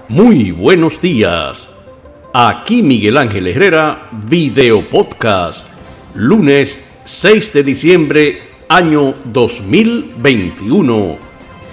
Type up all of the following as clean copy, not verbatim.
Muy buenos días. Aquí Miguel Ángel Herrera, Video Podcast. Lunes 6 de diciembre, año 2021.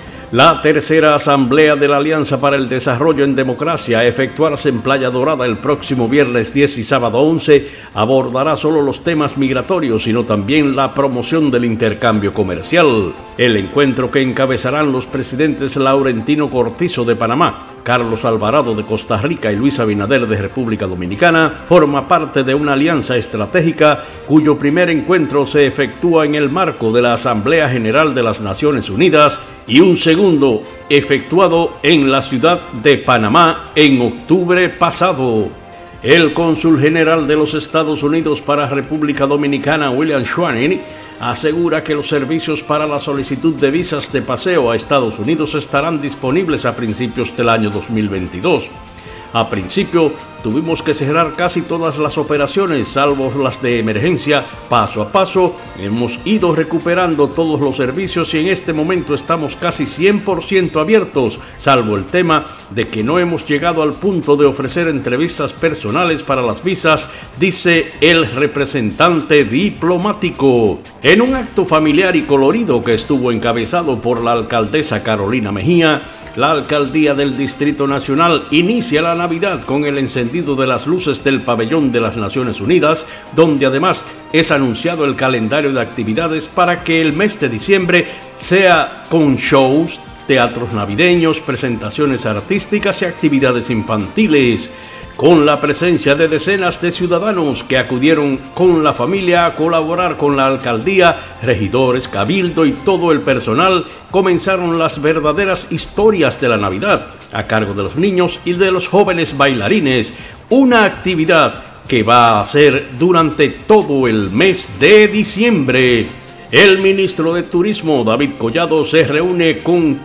La tercera asamblea de la Alianza para el Desarrollo en Democracia, a efectuarse en Playa Dorada el próximo viernes 10 y sábado 11, abordará solo los temas migratorios, sino también la promoción del intercambio comercial. El encuentro, que encabezarán los presidentes Laurentino Cortizo de Panamá, Carlos Alvarado de Costa Rica y Luis Abinader de República Dominicana, forma parte de una alianza estratégica cuyo primer encuentro se efectúa en el marco de la Asamblea General de las Naciones Unidas y un segundo efectuado en la ciudad de Panamá en octubre pasado. El cónsul general de los Estados Unidos para República Dominicana, William Schwaning, asegura que los servicios para la solicitud de visas de paseo a Estados Unidos estarán disponibles a principios del año 2022. A principio, tuvimos que cerrar casi todas las operaciones, salvo las de emergencia. Paso a paso, hemos ido recuperando todos los servicios y en este momento estamos casi 100% abiertos, salvo el tema de que no hemos llegado al punto de ofrecer entrevistas personales para las visas, dice el representante diplomático. En un acto familiar y colorido que estuvo encabezado por la alcaldesa Carolina Mejía, la alcaldía del Distrito Nacional inicia la Navidad con el encendido de las luces del Pabellón de las Naciones Unidas, donde además es anunciado el calendario de actividades para que el mes de diciembre sea con shows, teatros navideños, presentaciones artísticas y actividades infantiles, con la presencia de decenas de ciudadanos que acudieron con la familia a colaborar con la alcaldía, regidores, cabildo y todo el personal. Comenzaron las verdaderas historias de la Navidad, a cargo de los niños y de los jóvenes bailarines, una actividad que va a ser durante todo el mes de diciembre. El ministro de Turismo, David Collado, se reúne con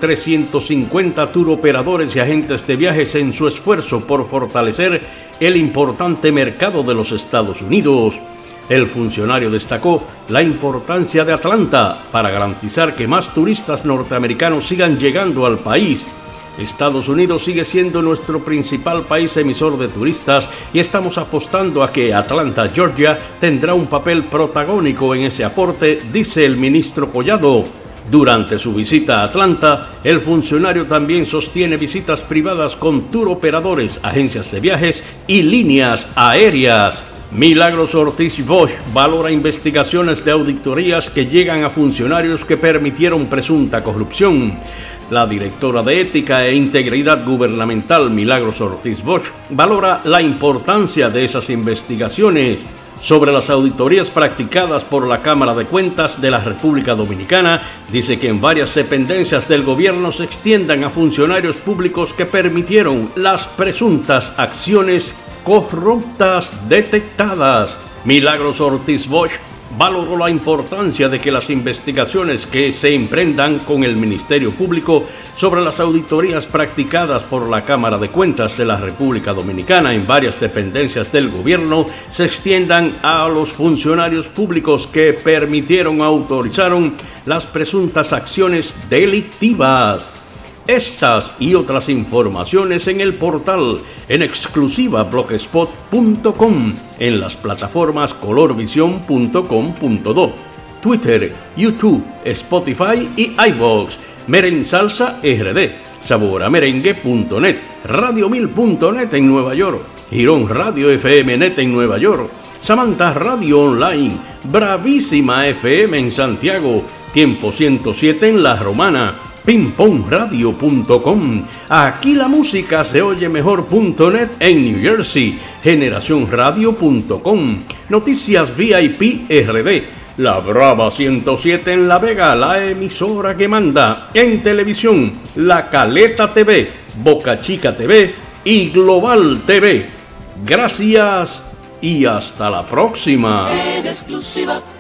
350 turoperadores y agentes de viajes en su esfuerzo por fortalecer el importante mercado de los Estados Unidos. El funcionario destacó la importancia de Atlanta para garantizar que más turistas norteamericanos sigan llegando al país. Estados Unidos sigue siendo nuestro principal país emisor de turistas y estamos apostando a que Atlanta, Georgia, tendrá un papel protagónico en ese aporte, dice el ministro Collado. Durante su visita a Atlanta, el funcionario también sostiene visitas privadas con turoperadores, agencias de viajes y líneas aéreas. Milagros Ortiz Bosch valora investigaciones de auditorías que llegan a funcionarios que permitieron presunta corrupción. La directora de Ética e Integridad Gubernamental, Milagros Ortiz Bosch, valora la importancia de esas investigaciones. Sobre las auditorías practicadas por la Cámara de Cuentas de la República Dominicana, dice que en varias dependencias del gobierno se extiendan a funcionarios públicos que permitieron las presuntas acciones corruptas detectadas. Milagros Ortiz Bosch valoró la importancia de que las investigaciones que se emprendan con el Ministerio Público sobre las auditorías practicadas por la Cámara de Cuentas de la República Dominicana en varias dependencias del gobierno se extiendan a los funcionarios públicos que permitieron o autorizaron las presuntas acciones delictivas. Estas y otras informaciones en el portal, en exclusiva blogspot.com, en las plataformas colorvision.com.do, Twitter, YouTube, Spotify y iVoox, Meren Salsa RD, saboramerengue.net, Radio1000.net en Nueva York, Girón Radio FM.net en Nueva York, Samantha Radio Online, Bravísima FM en Santiago, Tiempo 107 en La Romana, pingpongradio.com, Aquí la música se oye mejor.net en New Jersey, generacionradio.com, Noticias VIP RD, La Brava 107 en La Vega, la emisora que manda. En televisión, La Caleta TV, Boca Chica TV y Global TV. Gracias y hasta la próxima. En exclusiva.